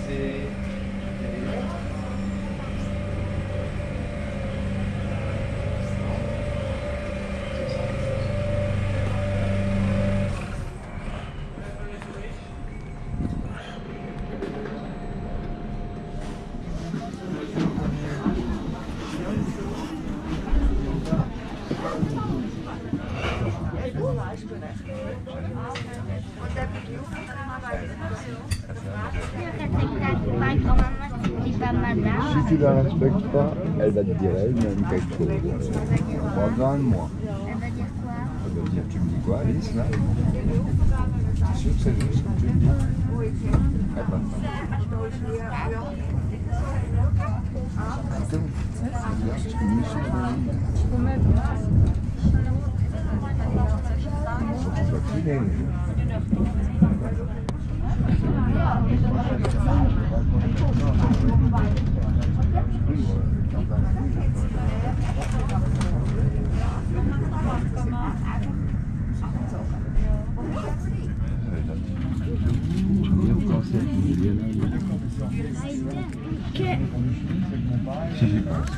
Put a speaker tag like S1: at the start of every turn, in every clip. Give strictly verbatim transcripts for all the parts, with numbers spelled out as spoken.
S1: Si tu la respectes pas, elle va te dire elle-même quelque chose. Pas besoin de moi.
S2: Elle va dire quoi?
S1: Elle va dire, tu me dis quoi, Alice, là? C'est sûr que c'est juste ce que tu me dis. Ah bah. Attends, regarde, tu me mets sur le lit. Faut que tu sois cleané. Si j'y passe.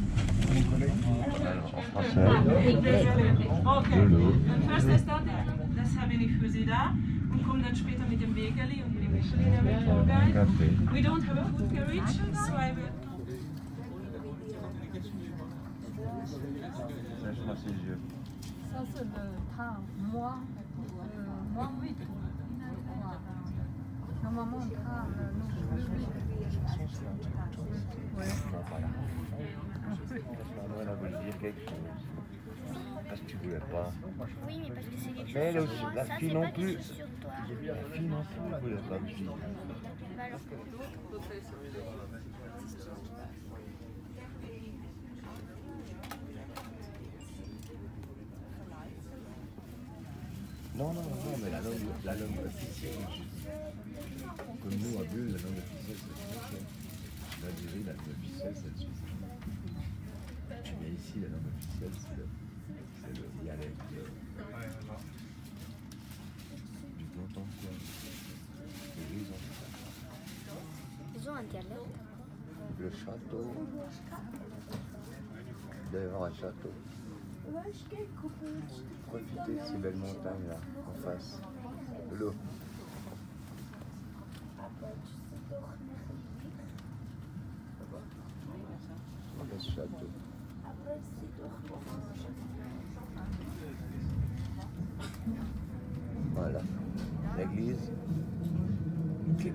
S1: En français, de l'eau.
S3: Das haben wir nicht für Sie da und kommen dann später mit dem Wägerli und mit dem Wägerli damit vorbei. We don't have a food carriage, so I will...
S4: Ça c'est le train, moi, euh, moi huit. Normalement le train, le huit. Ouais.
S1: Elle voulait dire quelque chose. Parce que tu voulais pas.
S2: Oui, mais parce que c'est quelque chose
S1: Mais elle
S2: sur
S1: aussi,
S2: moi.
S1: la
S2: Ça,
S1: fille
S2: c'est
S1: non
S2: pas
S1: plus.
S2: quelque chose sur toi.
S1: La fille non plus ne voulait pas me dire.
S2: Bah alors que l'autre...
S1: Non, non, non, mais la langue, la langue officielle, comme nous à Bulle, la langue officielle c'est le français. L'Algérie, la langue officielle c'est le suisse. Mais ici, la langue officielle c'est le, c'est le dialecte de, du Contemporain. Ils ont ça.
S2: Ils ont un dialecte.
S1: Le château. D'ailleurs, un château. Profitez de ces belles montagnes là, en face. De l'eau. Le château. Voilà. L'église. Clic.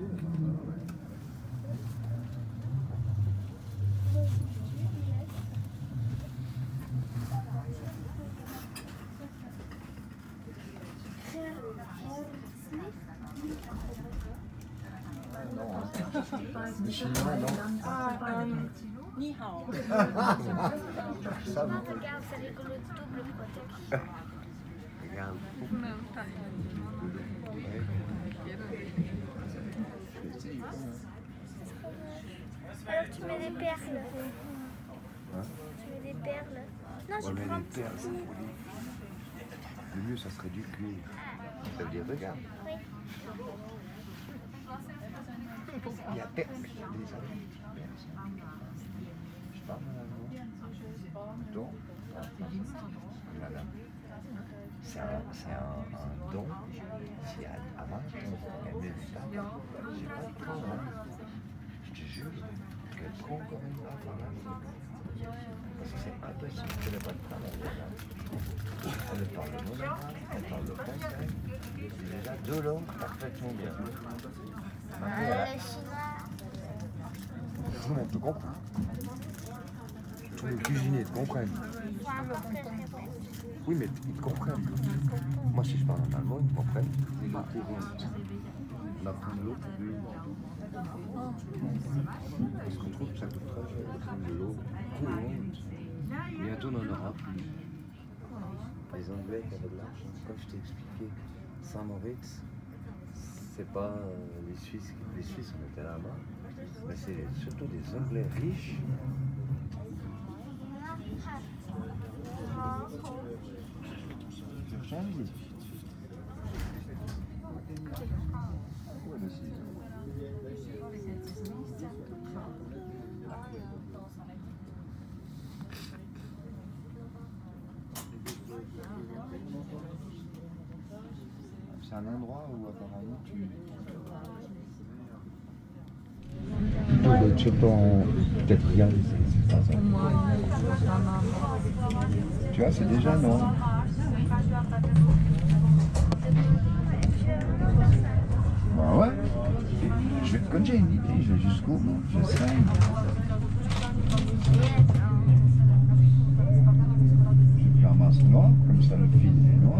S1: Le chinois, non?
S3: Ni hao.
S1: Ça, vous
S2: Regarde, c'est rigolo, double protection.
S1: regarde.
S2: Alors tu mets des perles.
S1: Hein?
S2: Tu mets des perles. Non, je
S1: Ouais, mais
S2: prends
S1: les
S2: un petit
S1: perles, c'est
S2: coup.
S1: poli. Le mieux, ça serait du cuir. Ça veut dire, regarde.
S2: Oui.
S1: Il y a perles. Je parle à don. Voilà. C'est un, c'est un, un don. Si à, à vingt ans, elle met des tables, j'ai pas de problème. Je te jure qu'elle prend encore une table. Parce que c'est impossible qu'elle n'ait pas de travail. Elle parle le monogramme, elle parle le français. C'est déjà deux langues parfaitement bien.
S2: Euh, le chinois.
S1: Tout le monde te comprend. Tous les cuisiniers te comprennent.
S2: Faut un peu que je répète.
S1: Oui, mais ils te comprennent. Moi, si je parle en allemand, ils me comprennennent. On apprend de l'eau pour de l'eau. Parce qu'on trouve que ça coûte très cher de prendre de l'eau courante. Bientôt, on en aura plus. Les Anglais qui avaient de l'argent, comme je t'ai expliqué, Saint-Moritz, c'est pas euh, les Suisses, les Suisses on était là-bas, mais c'est surtout des Anglais riches. Wahrscheinlich. Wo ist sie? c'est un endroit où apparemment tu... Tu peux peut-être regarder ça, c'est pas ça. Tu vois, c'est déjà non. Bah ouais. Je vais, quand j'ai une idée, je vais jusqu'au bout, j'essaye. Je ramasse noir, comme ça le fil est noir.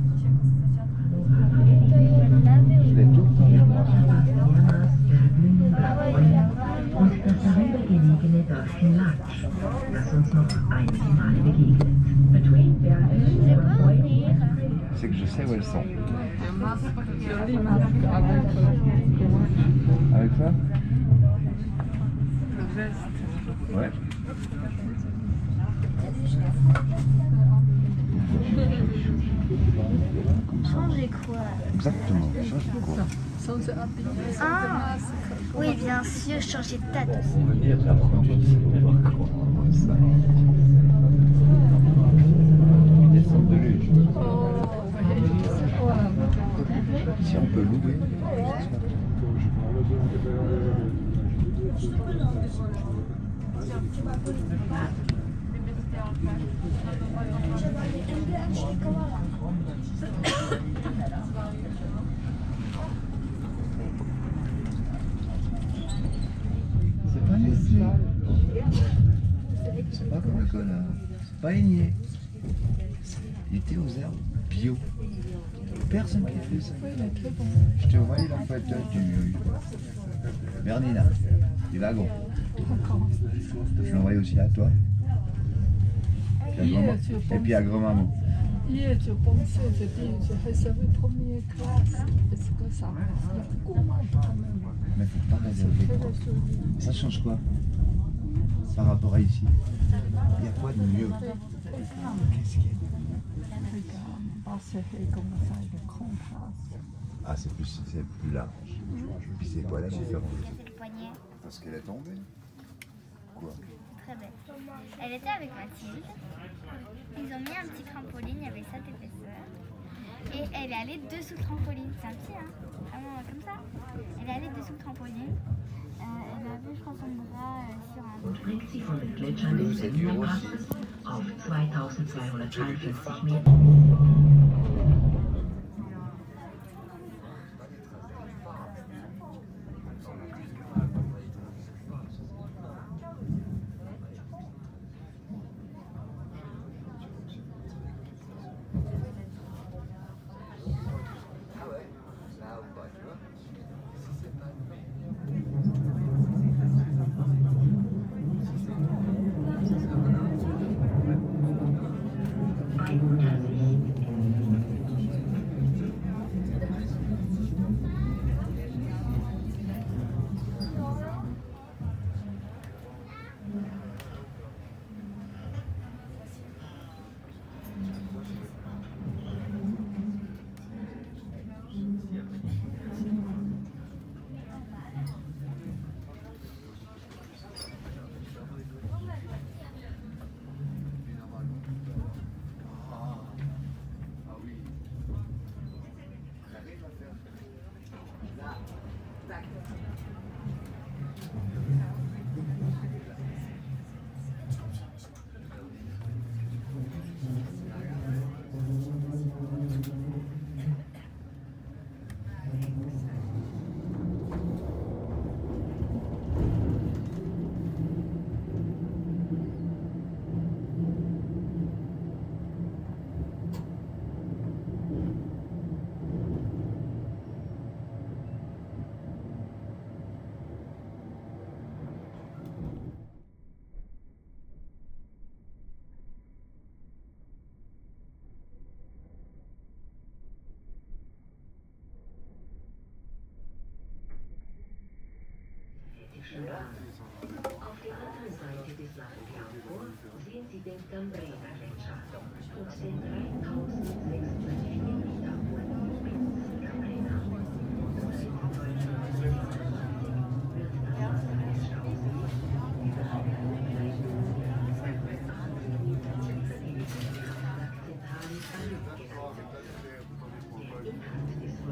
S1: Je l'ai tout le temps les noirs. C'est que je sais où elles sont. Avec ça? Ouais.
S2: Changer quoi?
S1: Exactement, changer quoi?
S2: Ah, oui, bien sûr, changer de date aussi.
S1: On veut dire la conduite, c'est pour voir quoi. Ça. Ils descendent de luge. Si on peut louer. C'est pas laissé. C'est pas comme le connard. C'est pas aigné. Il était aux herbes bio. Personne qui fait ça. Je te voyais la photo du Bernina, du wagon. Je l'envoie aussi à toi. Et puis à grand-maman.
S4: Hier, je pensais, je dis, je réservé première classe. Est-ce que ça il y a beaucoup moins quand même.
S1: Mais il ne faut pas réserver. Ça change quoi par rapport à ici? Il y a quoi de mieux? Qu'est-ce qu'il y a? Ah, c'est plus, c'est plus large. Puis c'est quoi la différence?
S2: C'est le poignet.
S1: Parce qu'elle est tombée. Quoi?
S2: Très belle. Elle était avec Mathilde. Ils ont mis un petit trampoline avec cette épaisseur. Et elle est allée dessous le trampoline. C'est un petit, hein? Vraiment comme ça. Elle est allée dessous le trampoline. Euh, elle a vu, je crois, son bras euh, sur un...
S5: Und bringt sie von den Gletschern des Bergün-Passes auf zweitausendzweihundertdreiundfünfzig Meter. Auf der anderen Seite des Lago Campo sehen Sie den Bernina Gletscher und den dreitausendsechshundertvier Meter hohen Bernina. Seit dem deutschen Verteidigungsministerium wird das Wasser des Stausees überhalb der Leitungsjahre zweihundertachtzig Meter tiefer in den Kraftwerk Zentrale Bergün geleitet. Der Inhalt des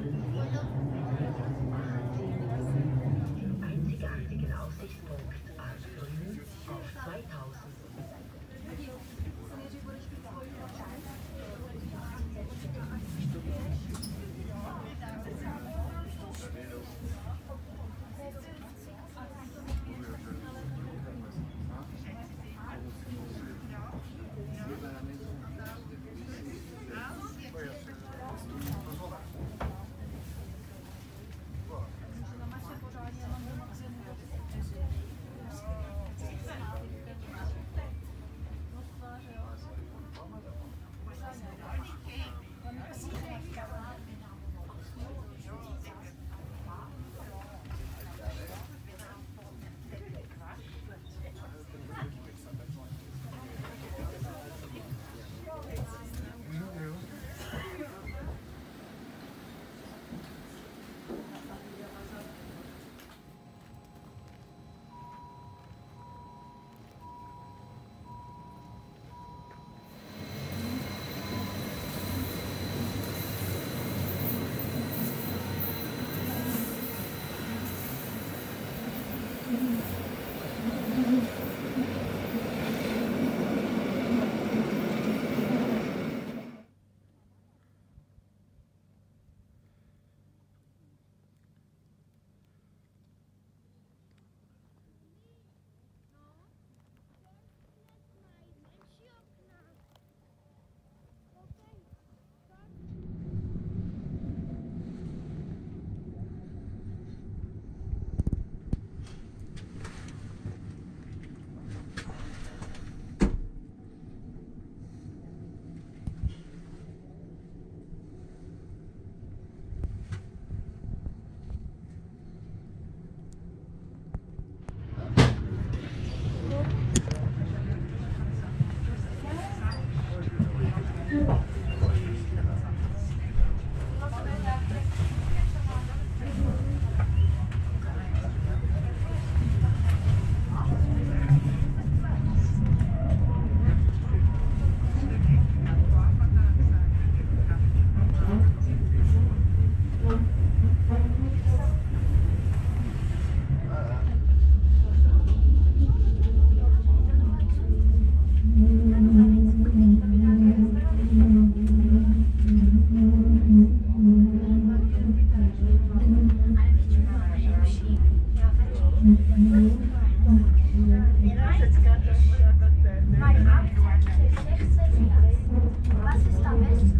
S2: Was ist da Westen?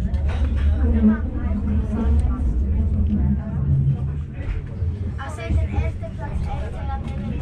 S2: Also in den ersten Platz älter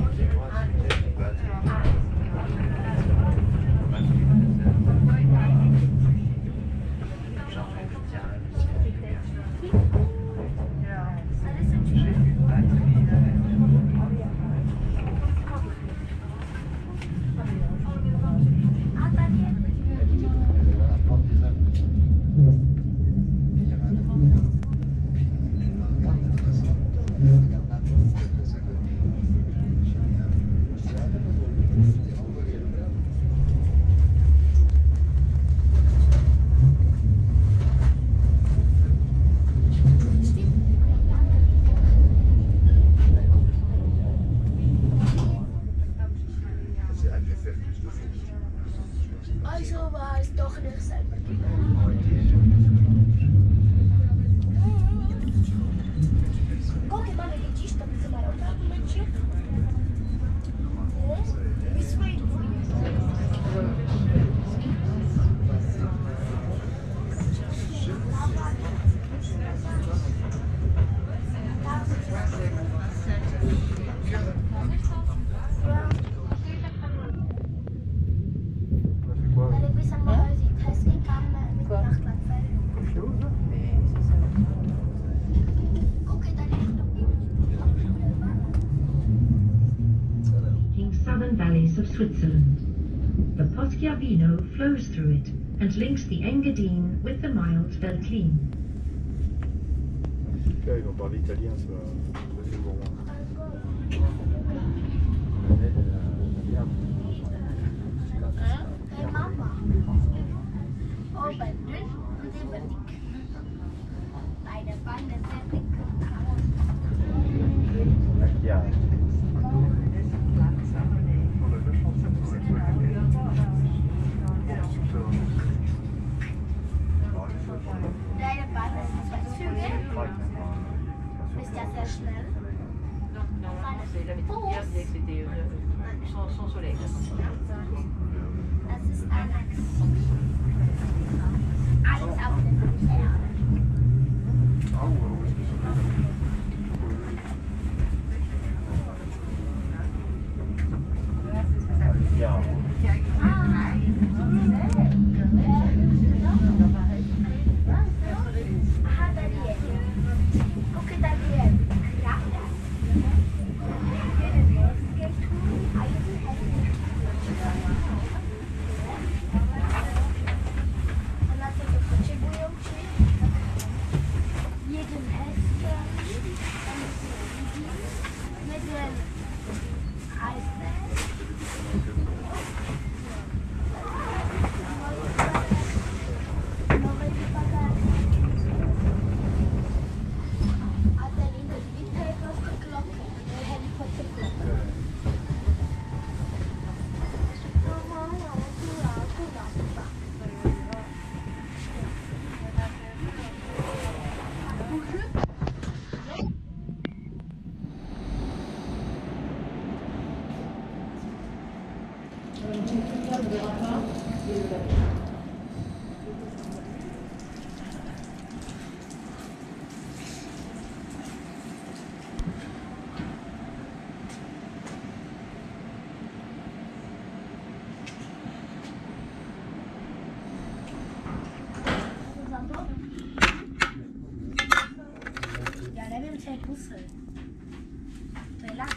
S2: Also war es doch nicht selber. Koliko je mame ličišta, bi se malo tako načio? Mi svoji
S5: valleys of Switzerland. The Poschiavo flows through it and links the Engadine with the mild Veltlin.
S6: Là, ils vont parler italien, ça va être bon.
S2: Hey Mama. Oh, Bergün und die Viaduct. Beide Bande sehr dick.
S1: Ja.
S2: Beide Bande sind zwei Züge. Ist ja sehr schnell. Das ist ein Achse. Alles auf dem Erde.
S1: Ja.
S2: Ja, der will sehr Bussel. Relax.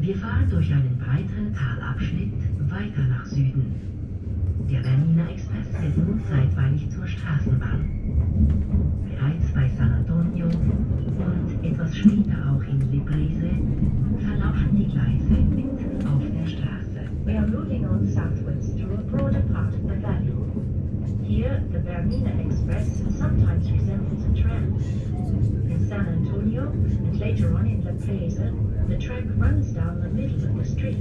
S5: Wir fahren durch einen breiteren Talabschnitt weiter nach Süden. Der Bernina Express wird nun zeitweilig zur Straßenbahn. Bereits bei San Antonio und etwas später auch in Prese verlaufen die Gleise mitten auf der Straße. We are moving on southwards through a broader part of the valley. Here, the Bernina Express sometimes resembles a tram. In San Antonio and later on in Prese, the track runs down the middle of the street.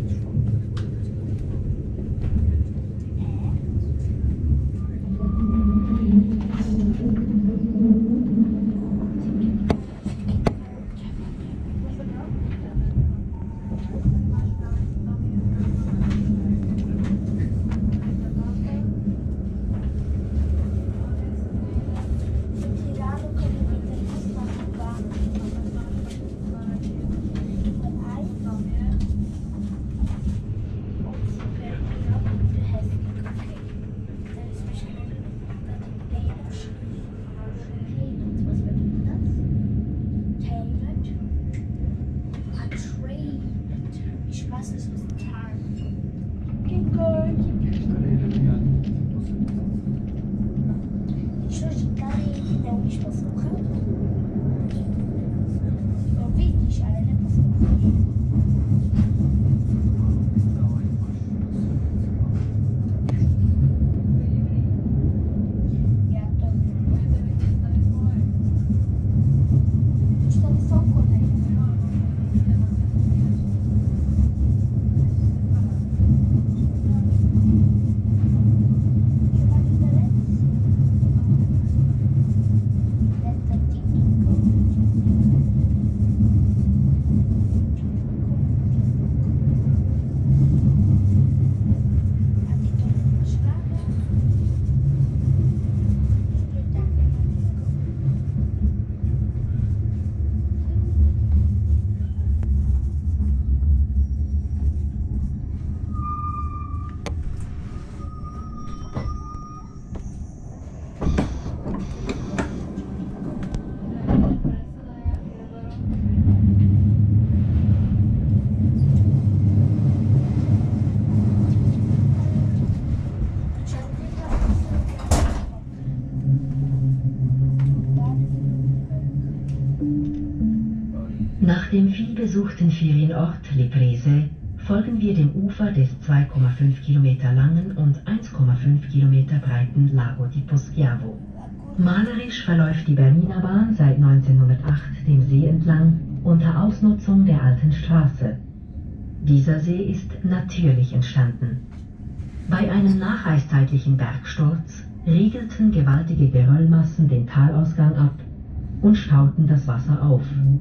S5: Nach dem vielbesuchten Ferienort Prese folgen wir dem Ufer des zwei Komma fünf Kilometer langen und eins Komma fünf Kilometer breiten Lago di Poschiavo. Malerisch verläuft die Bernina Bahn seit neunzehnhundertacht dem See entlang unter Ausnutzung der alten Straße. Dieser See ist natürlich entstanden. Bei einem nacheiszeitlichen Bergsturz riegelten gewaltige Geröllmassen den Talausgang ab und stauten das Wasser auf.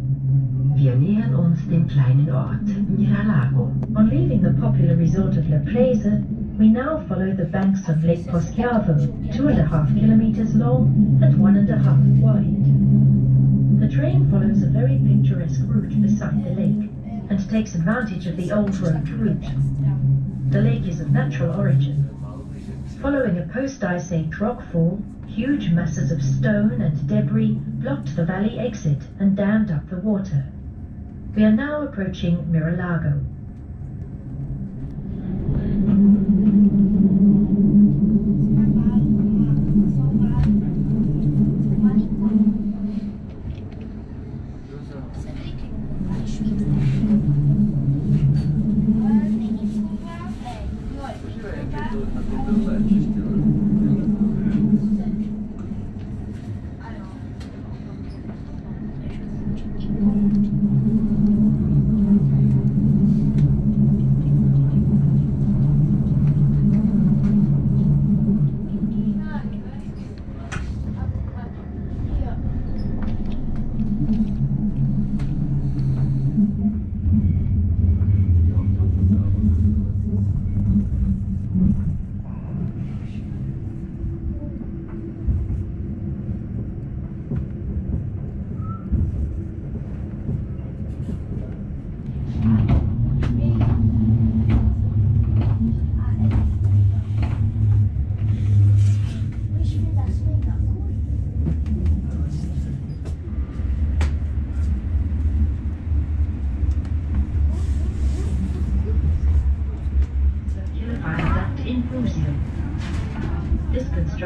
S5: Wir nähern uns dem kleinen Ort Tirano. On leaving the popular resort of Prese, we now follow the banks of Lake Poschiavo, two and a half kilometers long and one and a half wide. The train follows a very picturesque route beside the lake and takes advantage of the old road route. The lake is of natural origin. Following a post-ice age rockfall, huge masses of stone and debris blocked the valley exit and dammed up the water. We are now approaching Lago.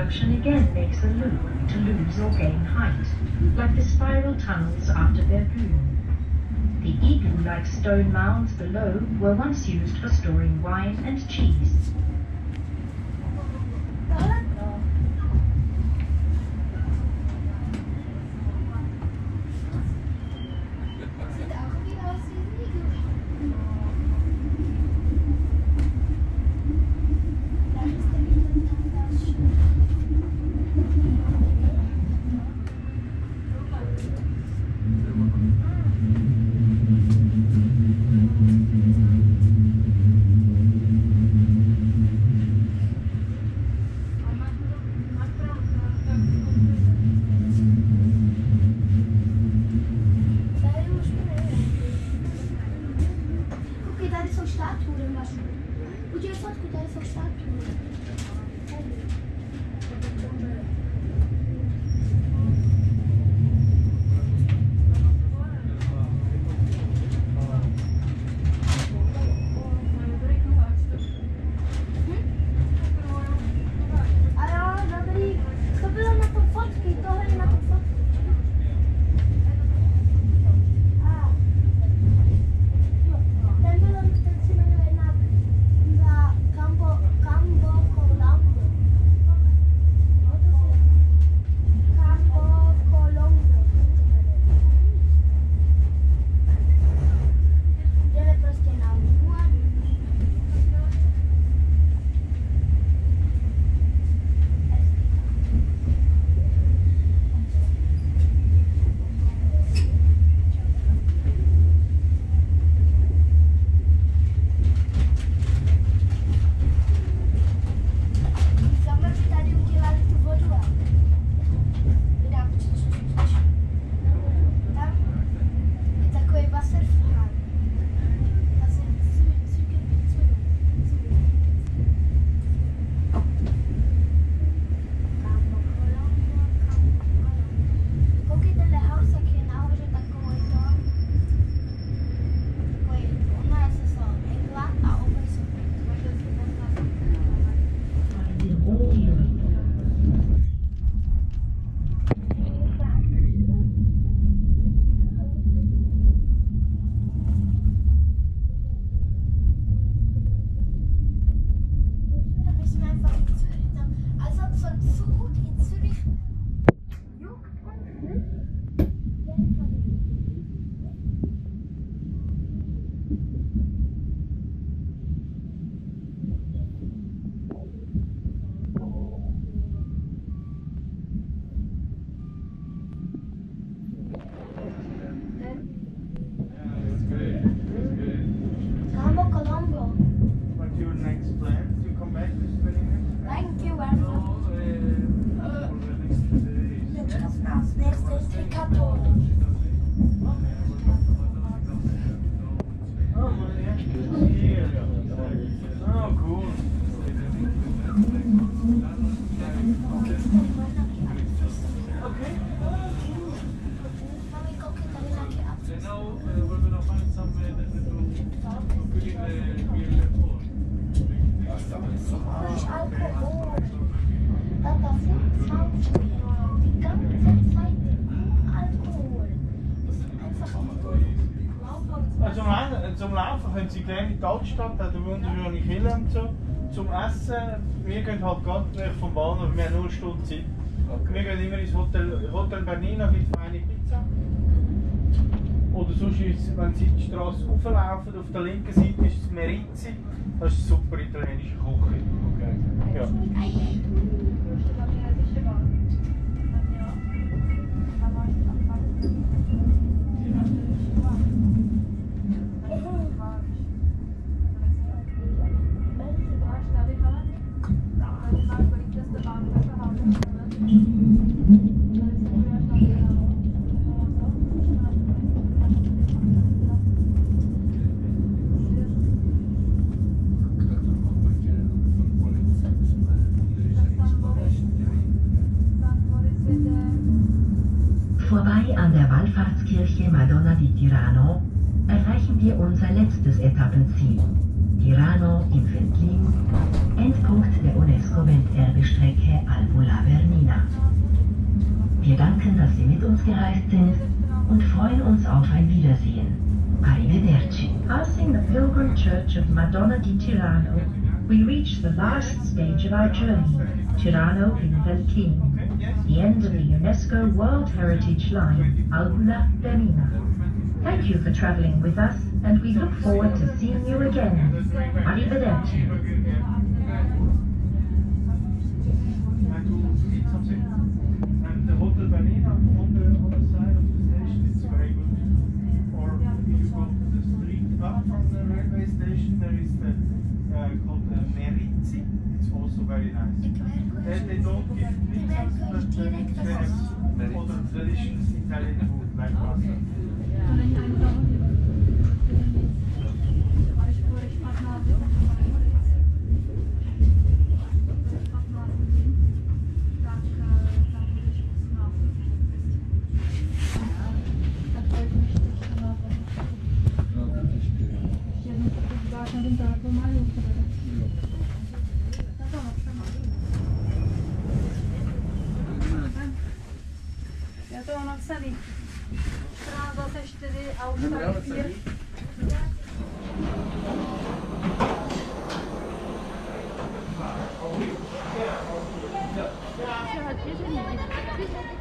S5: eruption again makes a loop to lose or gain height, like the spiral tunnels after Bergün. The igloo-like stone mounds below were once used for storing wine and cheese.
S7: Zum Laufen können Sie gerne in die Altstadt, da hat eine wunderschöne Kirche und so. Zum Essen, wir gehen halt gerade vom Bahnhof, wir haben nur eine Stunde Zeit. Okay. Wir gehen immer ins Hotel, Hotel Bernina, gibt es eine Pizza. Oder sonst, ist, wenn Sie die Straße hochlaufen, auf der linken Seite ist es Merizzi, das ist super italienische Küche. Okay. Ja.
S5: Vorbei an der Wallfahrtskirche Madonna di Tirano erreichen wir unser letztes Etappenziel, Tirano im Veltlin, Endpunkt der UNESCO-Welterbestrecke Alp Bernina. Wir danken, dass Sie mit uns gereist sind und freuen uns auf ein Wiedersehen. Arrivederci. Passing the pilgrim church of Madonna di Tirano, we reach the last stage of our journey, Tirano in Veltlin, the end of the UNESCO World Heritage Line, Alp Bernina. Thank you for travelling with us, and we look forward to seeing you again. Arrivederci.
S7: And the Hotel Bernina on the other side of the station is very good. Or if you go to the street up from the railway station, there is the uh, called the Merizzi. It's also very nice. They, they don't give pizzas, but uh, they have other delicious Italian food like pasta.
S8: Já to mám napsaný. čtrnáct dvacet čtyři a už tady pět. Ja,